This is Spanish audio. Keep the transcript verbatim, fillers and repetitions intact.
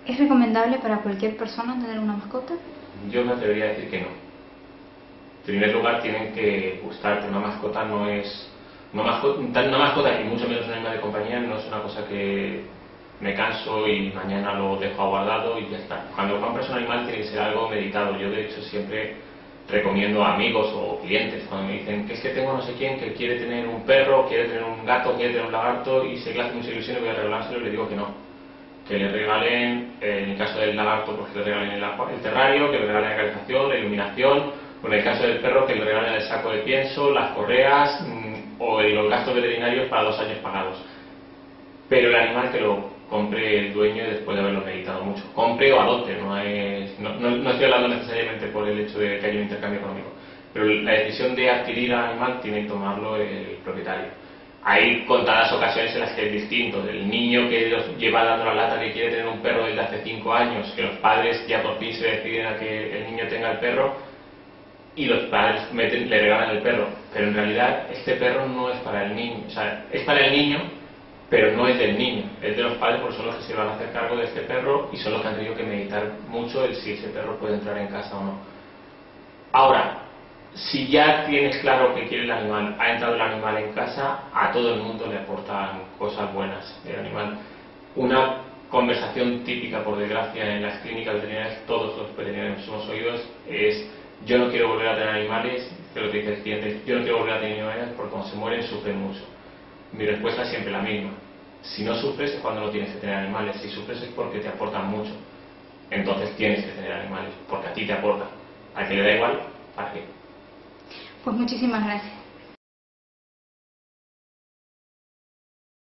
¿Es recomendable para cualquier persona tener una mascota? Yo me atrevería a decir que no. En primer lugar, tienen que gustarte. Una mascota no es... Una mascota, una mascota y mucho menos un animal de compañía no es una cosa que me canso y mañana lo dejo guardado y ya está. Cuando compras un animal tiene que ser algo meditado. Yo de hecho siempre recomiendo a amigos o clientes cuando me dicen que es que tengo no sé quién que quiere tener un perro, quiere tener un gato, quiere tener un lagarto y sé que le hace mucha ilusión y voy a regalárselo y le digo que no. Que le regalen, en el caso del lagarto, pues que le regalen el, el terrario, que le regalen la calefacción, la iluminación, o en el caso del perro que le regalen el saco de pienso, las correas mmm, o los gastos veterinarios para dos años pagados. Pero el animal que lo compre el dueño después de haberlo meditado mucho. Compre o adopte, no, es, no, no, no estoy hablando necesariamente por el hecho de que haya un intercambio económico, pero la decisión de adquirir al animal tiene que tomarlo el propietario. Hay contadas ocasiones en las que es distinto. El niño que los lleva dando la lata que quiere tener un perro desde hace cinco años, que los padres ya por fin se deciden a que el niño tenga el perro y los padres meten, le regalan el perro. Pero en realidad este perro no es para el niño. O sea, es para el niño, pero no es del niño. Es de los padres porque son los que se van a hacer cargo de este perro y son los que han tenido que meditar mucho el si ese perro puede entrar en casa o no. Ahora, si ya tienes claro que quiere el animal, ha entrado el animal en casa, a todo el mundo le aportan cosas buenas el animal. Una conversación típica, por desgracia, en las clínicas veterinarias, todos los veterinarios hemos oído, es yo no quiero volver a tener animales, que lo que dice el cliente, yo no quiero volver a tener animales porque cuando se mueren sufren mucho. Mi respuesta es siempre la misma. Si no sufres es cuando no tienes que tener animales, si sufres es porque te aportan mucho. Entonces tienes que tener animales, porque a ti te aportan. ¿A que le da igual? ¿Para qué? Pues muchísimas gracias.